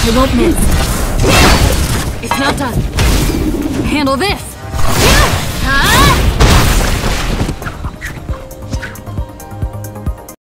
I won't miss. It's not done. Handle this!